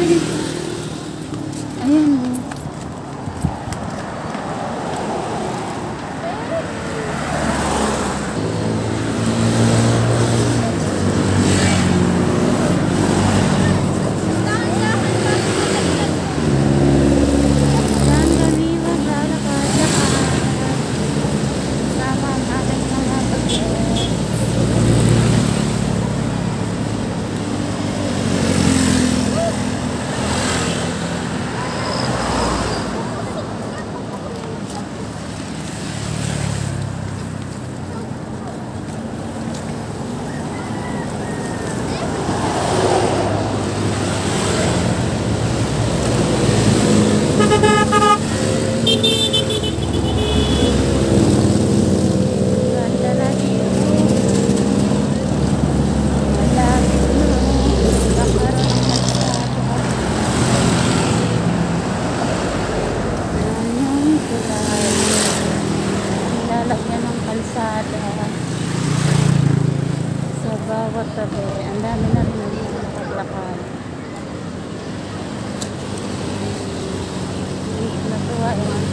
Ayan. Bawat tabi, ang dami na rin nagpapaglakad. Natuwa yung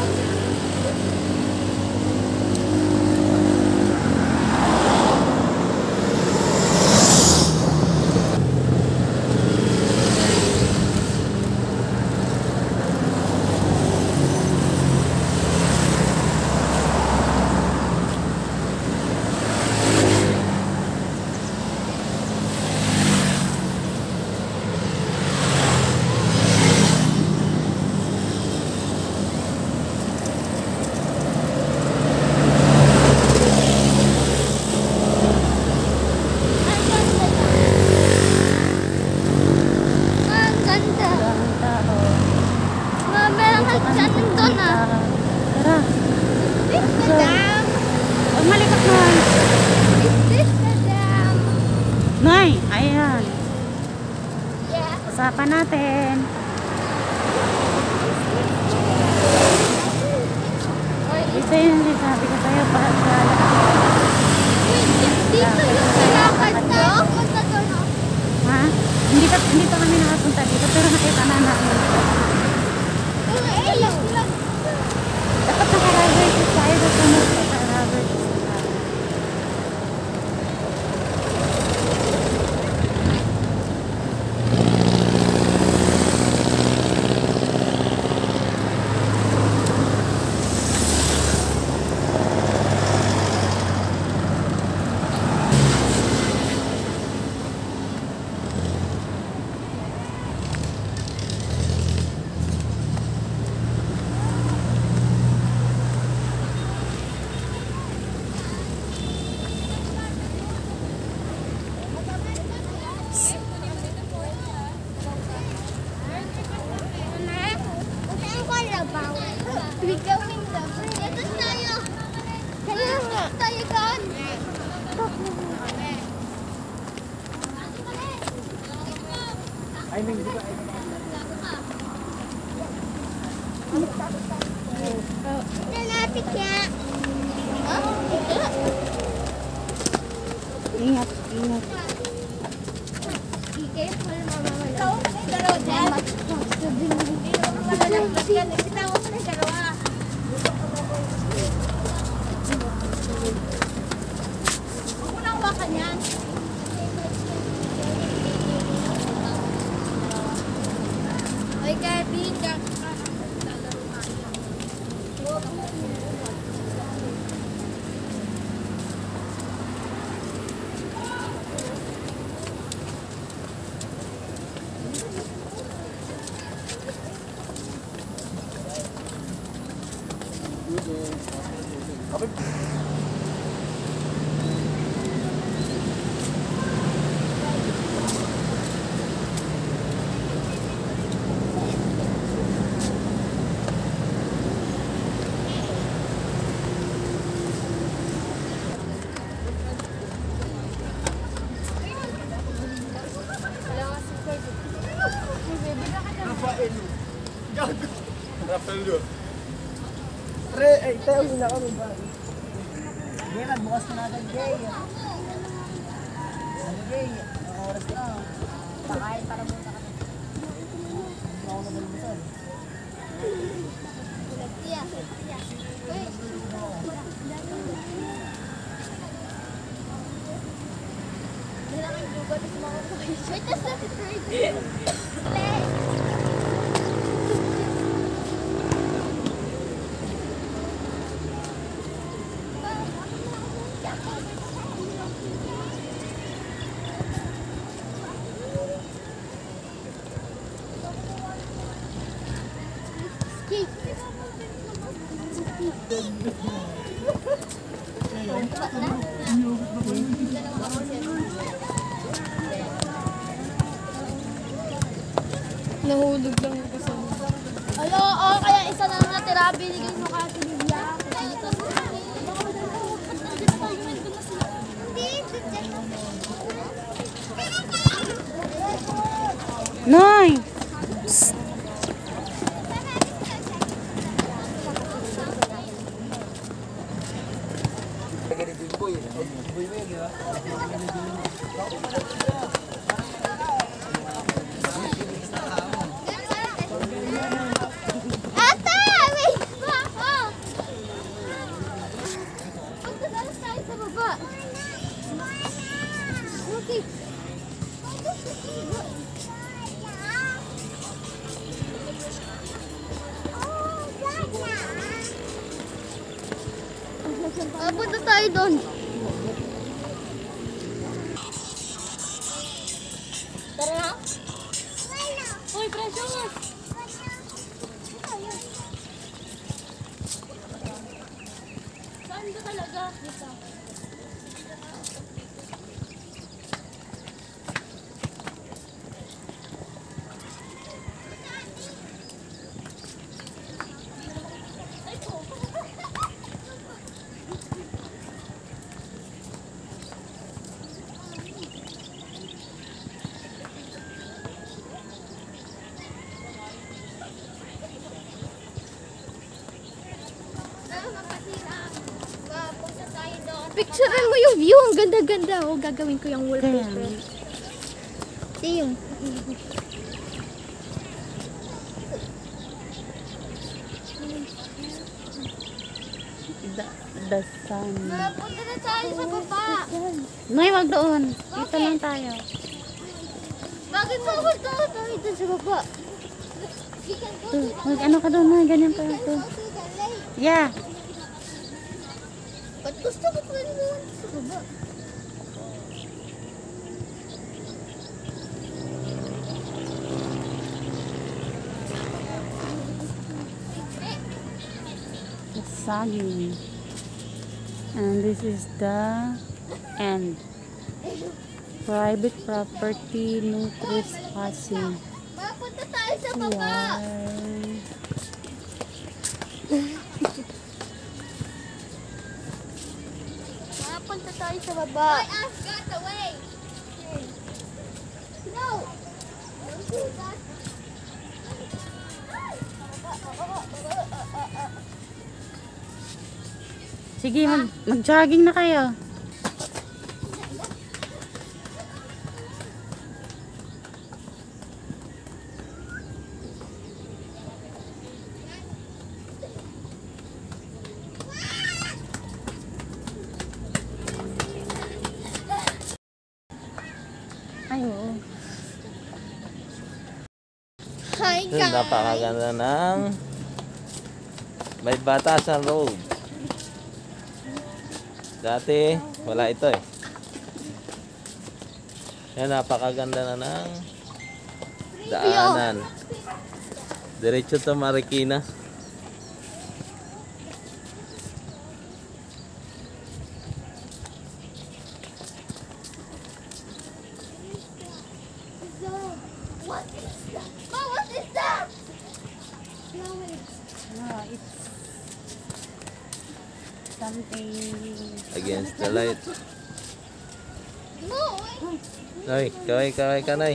Nay, ayan. Usapan natin. Ito yung sabi ko sa'yo para sa dito yung nilakad na? Ha? Hindi pa kami nakapunta dito pero nakita na namin. Dapat naka-rubber shoes tayo sa sunod. Naka-rubber shoes. I mean, di ba? Ingat, ingat. Rafael doon. Pre, ay, tayo na kami ba? Hindi, magbukas na natin, Jay. Ano, Jay? Ang oras na. Pakain para muna kami. Wait, that's not the trade. Nahulog lang kasi. Alo, oh, kaya isa na lang natira. Binigay mo kasi Livia. Noy! Ate! Wait! Pagkadalas tayo sa baba. Okay. Punta tayo doon. Tara na. Uy, precious! Saan ka talaga? Dito. Picturean mo yung view. Ang ganda-ganda. Oh, gagawin ko yung wallpaper. Ito yung... Batasan. Punta na tayo sa baba. Noy, wag doon. Dito lang tayo. Bakit ba punta tayo dun sa baba? Wag, ano ka doon, Noy? Ganyan pa ito. Yeah. Ba't gusto ko pa rin doon sa baba? It's saggy. And this is the end. Private property, no trespassing. Mapunta tayo sa baba. Mapunta tayo sa baba. I asked got the way. No. Don't do that. Sige, mag-jogging na kayo. Ay, oo. Hi Yun, guys. napakaganda ng may Batasan Road. Dati, wala ito eh. Yan, napakaganda na ng daanan. Diretso to Marikina. What is that? Ma, what is that? No, it's something. Against the light. No. Noy, kaway ka, Noy.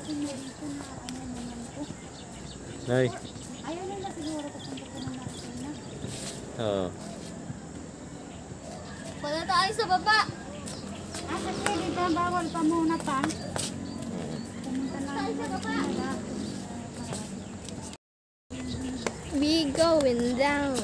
Noy. Ayaw nila siguro papunta ko ng Marikina. Oo. Wala tayo sa baba. Kasi dito bawal pa muna pa. Pumunta na Tayo sa baba. nila. We going down.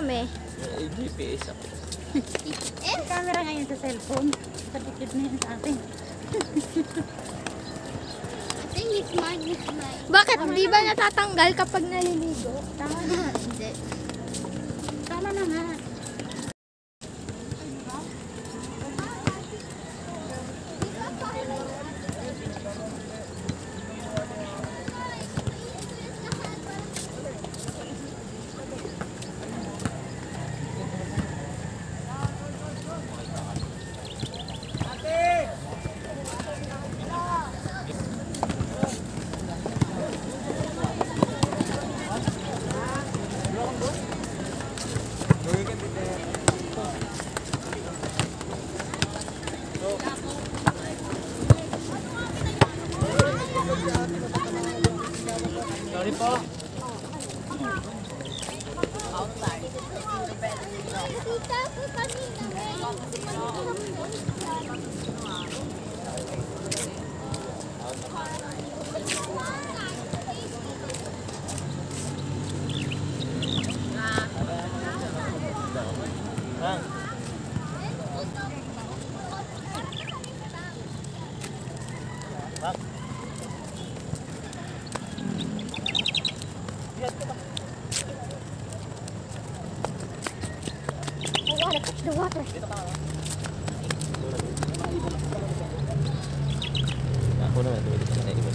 kami. May GPS ako. May camera ngayon sa cellphone. Sa bukid na yun sa atin. I think it's mine. Bakit? Di ba natatanggal kapag naliligo? Tama na. Hindi. Tama na nga. Sorry po. Tita po kami The water. Ako naman, tumili ka na iba.